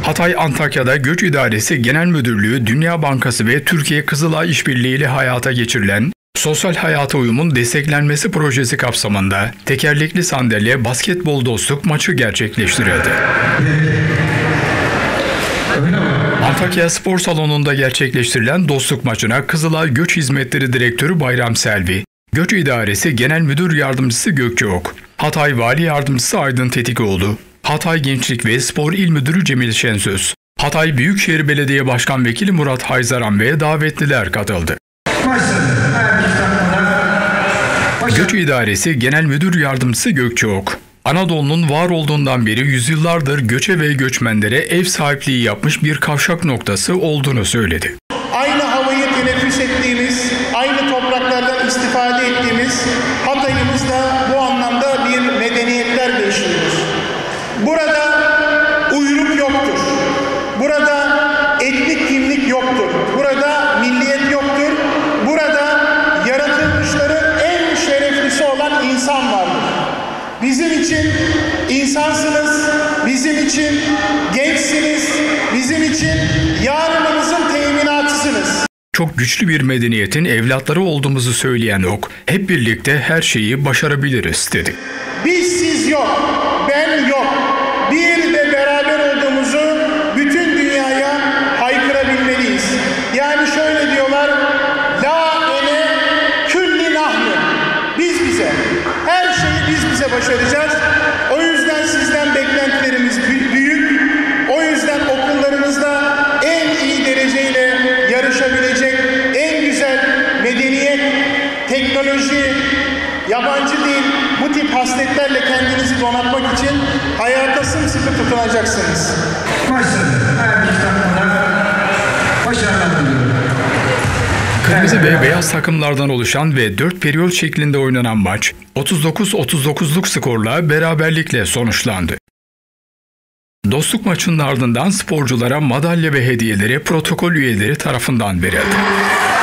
Hatay Antakya'da Göç İdaresi Genel Müdürlüğü, Dünya Bankası ve Türkiye Kızılay İşbirliği ile hayata geçirilen Sosyal Hayata Uyumun Desteklenmesi Projesi kapsamında tekerlekli sandalye basketbol dostluk maçı gerçekleştirildi. Antakya Spor Salonu'nda gerçekleştirilen dostluk maçına Kızılay Göç Hizmetleri Direktörü Bayram Selvi, Göç İdaresi Genel Müdür Yardımcısı Gökçe Ok, Hatay Vali Yardımcısı Aydın Tetikoğlu, Hatay Gençlik ve Spor İl Müdürü Cemil Şensöz, Hatay Büyükşehir Belediye Başkan Vekili Murat Hayzaran ve davetliler katıldı. Göç İdaresi Genel Müdür Yardımcısı Gökçe Ok, Anadolu'nun var olduğundan beri yüzyıllardır göçe ve göçmenlere ev sahipliği yapmış bir kavşak noktası olduğunu söyledi. Aynı havayı teneffüs ettiğimiz, aynı topraklardan istifade ettiğimiz Hatay'ımızda bu anlamda bir medeniyetler yaşıyoruz. Burada uyruk yoktur. Burada etnik kimlik yoktur. Burada milliyet yoktur. Burada yaratılmışların en şereflisi olan insan vardır. Bizim için insansınız, bizim için gençsiniz, bizim için yarınımızın teminatısınız. Çok güçlü bir medeniyetin evlatları olduğumuzu söyleyen Ok, hep birlikte her şeyi başarabiliriz dedi. Biz siz yok, ben yok. Bir ve beraber olduğumuzu bütün dünyaya haykırabilmeliyiz. Yani şöyle diyorlar, la ene külli nahnu. Biz bize, her şeyi biz bize başaracağız. O yüzden sizden beklentilerimiz büyük. O yüzden okullarınızda en iyi dereceyle yarışabilecek, en güzel medeniyet, teknoloji, yabancı dil, bu tip hasletlerle kendinizi donatmak için hayata sımsıkı tutunacaksınız. Kırmızı ve beyaz takımlardan oluşan ve 4 periyot şeklinde oynanan maç 39-39'luk skorla beraberlikle sonuçlandı. Dostluk maçının ardından sporculara madalya ve hediyeleri protokol üyeleri tarafından verildi.